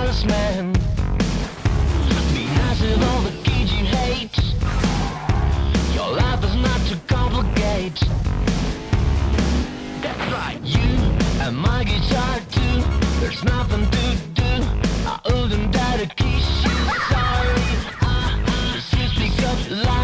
honest man. Be nice with all the kids you hate. Your life is not too complicate. That's right, you and my guitar too. There's nothing to do. I wouldn't die to kiss you. Sorry, just speak up loud.